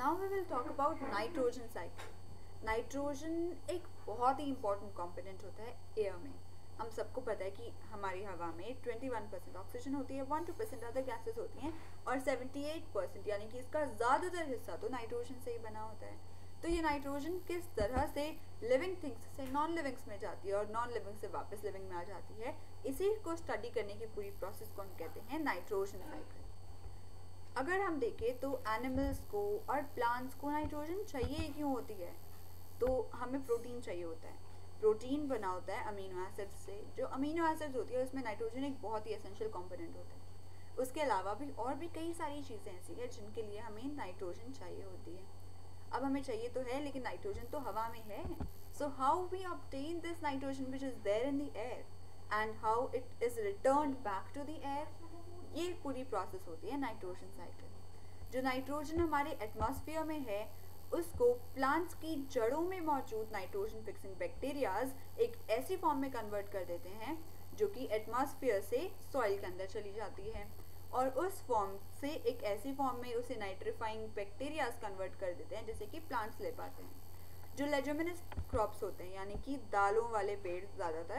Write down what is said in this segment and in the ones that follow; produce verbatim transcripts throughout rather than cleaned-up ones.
Now we will talk about nitrogen cycle. Nitrogen एक बहुत ही important component होता है एयर में। हम सबको पता है कि हमारी हवा में इक्कीस परसेंट ऑक्सीजन होती है, one two percent other gases होती हैं और अठहत्तर परसेंट यानी कि इसका ज़्यादातर हिस्सा तो नाइट्रोजन से ही बना होता है। तो ये नाइट्रोजन किस तरह से लिविंग थिंग्स से नॉन लिविंग्स में जाती है और नॉन लिविंग से वापस लिविंग में आ जाती है, इसी को स्टडी करने की पूरी प्रोसेस को हम कहते हैं नाइट्रोजन साइकिल। अगर हम देखें तो एनिमल्स को और प्लांट्स को नाइट्रोजन चाहिए क्यों होती है, तो हमें प्रोटीन चाहिए होता है। प्रोटीन बना होता है अमीनो एसिड्स से। जो अमीनो एसिड्स होती है उसमें नाइट्रोजन एक बहुत ही एसेंशियल कंपोनेंट होता है। उसके अलावा भी और भी कई सारी चीज़ें ऐसी हैं जिनके लिए हमें नाइट्रोजन चाहिए होती है। अब हमें चाहिए तो है, लेकिन नाइट्रोजन तो हवा में है। So how we obtain this nitrogen which is there in the air and how it is returned back to the air, ये पूरी प्रोसेस होती है नाइट्रोजन साइकिल। जो नाइट्रोजन हमारे एटमॉस्फेयर में है उसको प्लांट्स की जड़ों में मौजूद नाइट्रोजन फिक्सिंग बैक्टीरियाज एक ऐसी फॉर्म में कन्वर्ट कर देते हैं जो कि एटमॉस्फेयर से सॉइल के अंदर चली जाती है और उस फॉर्म से एक ऐसी फॉर्म में उसे नाइट्रीफाइंग बैक्टीरियाज कन्वर्ट कर देते हैं जिसे कि प्लांट्स ले पाते हैं। जो लेग्यूमिनस क्रॉप्स होते हैं यानी कि दालों वाले पेड़, ज़्यादातर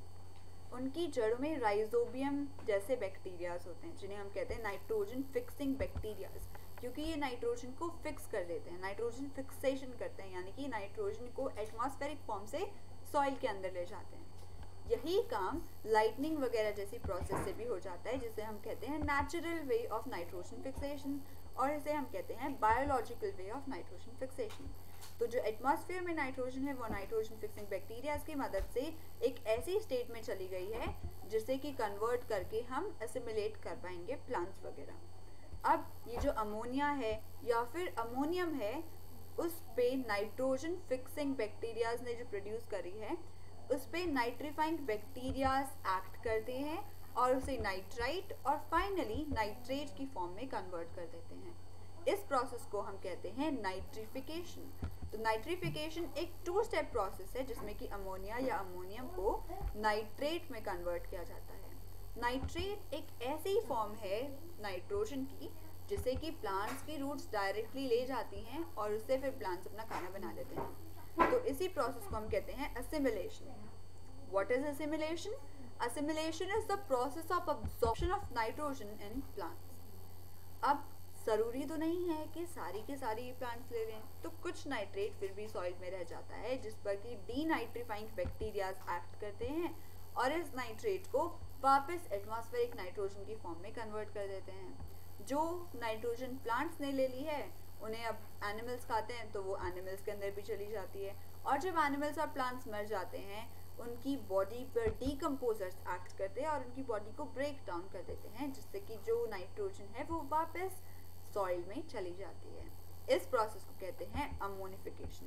उनकी जड़ों में राइजोबियम जैसे बैक्टीरियाज होते हैं जिन्हें हम कहते हैं नाइट्रोजन फिक्सिंग बैक्टीरियाज, क्योंकि ये नाइट्रोजन को फिक्स कर देते हैं, नाइट्रोजन फिक्सेशन करते हैं, यानी कि नाइट्रोजन को एटमॉस्फेरिक फॉर्म से सॉइल के अंदर ले जाते हैं। यही काम लाइटनिंग वगैरह जैसी प्रोसेस से भी हो जाता है, जिसे हम कहते हैं natural way of nitrogen fixation, और इसे हम कहते हैं biological way of nitrogen fixation. तो जो एटमॉस्फेयर में नाइट्रोजन है वो नाइट्रोजन फिक्सिंग बैक्टीरियाज की मदद से एक ऐसी स्टेट में चली गई है जिसे कि कन्वर्ट करके हम एसिमिलेट कर पाएंगे प्लांट्स वगैरह। अब ये जो अमोनिया है या फिर अमोनियम है, उस पे नाइट्रोजन फिक्सिंग बैक्टीरियाज ने जो प्रोड्यूस करी है उस पे नाइट्रीफाइंग बैक्टीरियाज एक्ट करते हैं और उसे नाइट्राइट और फाइनली नाइट्रेट की फॉर्म में कन्वर्ट कर देते हैं। इस प्रोसेस को हम कहते हैं नाइट्रिफिकेशन। तो नाइट्रिफिकेशन एक टू स्टेप प्रोसेस है जिसमें कि अमोनिया या अमोनियम को नाइट्रेट में कन्वर्ट किया जाता है। नाइट्रेट एक ऐसी फॉर्म है नाइट्रोजन की जिसे कि प्लांट्स की रूट्स डायरेक्टली ले जाती हैं और उससे फिर प्लांट्स अपना खाना बना लेते हैं। तो इसी प्रोसेस को हम कहते हैं assimilation. What is assimilation? Assimilation is the process of absorption of nitrogen in plants. अब ज़रूरी तो नहीं है कि सारी के सारी प्लांट्स ले लें, तो कुछ नाइट्रेट फिर भी सॉइल में रह जाता है जिस पर कि डीनाइट्रीफाइंग बैक्टीरियाज एक्ट करते हैं और इस नाइट्रेट को वापस एटमॉस्फेरिक नाइट्रोजन की फॉर्म में कन्वर्ट कर देते हैं। जो नाइट्रोजन प्लांट्स ने ले ली है उन्हें अब एनिमल्स खाते हैं तो वो एनिमल्स के अंदर भी चली जाती है, और जब एनिमल्स और प्लांट्स मर जाते हैं उनकी बॉडी पर डीकम्पोजर्स एक्ट करते हैं और उनकी बॉडी को ब्रेक डाउन कर देते हैं जिससे कि जो नाइट्रोजन है वो वापस सॉइल में चली जाती है। इस प्रोसेस को कहते हैं अमोनिफिकेशन।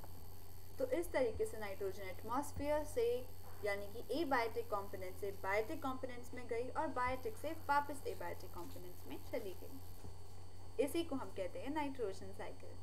तो इस तरीके से नाइट्रोजन एटमॉस्फेयर से यानी कि एबायोटिक कंपोनेंट से बायोटिक कंपोनेंट्स में गई और बायोटिक से वापस एबायोटिक कंपोनेंट्स में चली गई। इसी को हम कहते हैं nitrogen cycle.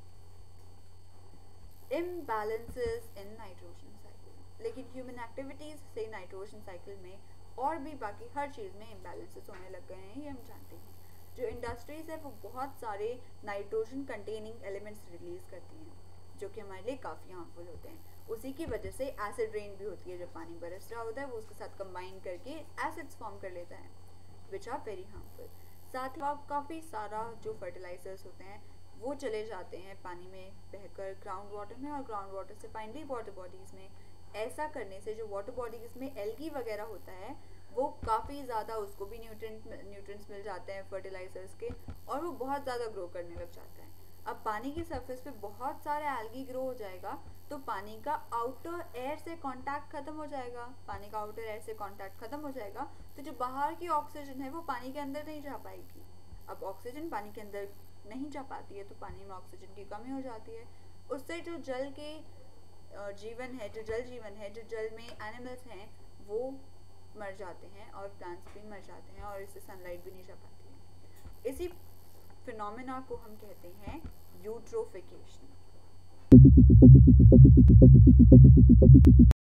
Imbalances in nitrogen cycle. लेकिन ह्यूमन एक्टिविटीज से नाइट्रोजन साइकिल में और भी बाकी हर चीज़ में इम्बैलेंसेस होने लग गए हैं, ये हम जानते हैं। जो इंडस्ट्रीज है वो बहुत सारे नाइट्रोजन कंटेनिंग एलिमेंट्स रिलीज करती हैं जो कि हमारे लिए काफ़ी हार्मफुल होते हैं। उसी की वजह से एसिड रेन भी होती है। जब पानी बरस रहा होता है वो उसके साथ कंबाइन करके एसिड्स फॉर्म कर लेता है विच आर वेरी हार्मफुल। साथ ही काफ़ी सारा जो फर्टिलाइजर्स होते हैं वो चले जाते हैं पानी में बहकर ग्राउंड वाटर में और ग्राउंड वाटर से फाइनली वाटर बॉडीज़ में। ऐसा करने से जो वाटर बॉडीज़ में एल्गी वगैरह होता है वो काफ़ी ज़्यादा, उसको भी न्यूट्रिएंट न्यूट्रिएंट्स मिल जाते हैं फर्टिलाइजर्स के और वो बहुत ज़्यादा ग्रो करने लग जाता है। अब पानी की सरफेस पे बहुत सारा एल्गी ग्रो हो जाएगा तो पानी का आउटर एयर से कांटेक्ट खत्म हो जाएगा। पानी का आउटर एयर से कांटेक्ट खत्म हो जाएगा तो जो बाहर की ऑक्सीजन है वो पानी के अंदर नहीं जा पाएगी। अब ऑक्सीजन पानी के अंदर नहीं जा पाती है तो पानी में ऑक्सीजन की कमी हो जाती है। उससे जो जल के जीवन है, जो जल जीवन है, जो जल में एनिमल्स हैं वो मर जाते हैं और प्लांट्स भी मर जाते हैं और इससे सनलाइट भी नहीं जा पाती है। इसी फिनोमेना को हम कहते हैं यूट्रोफिकेशन।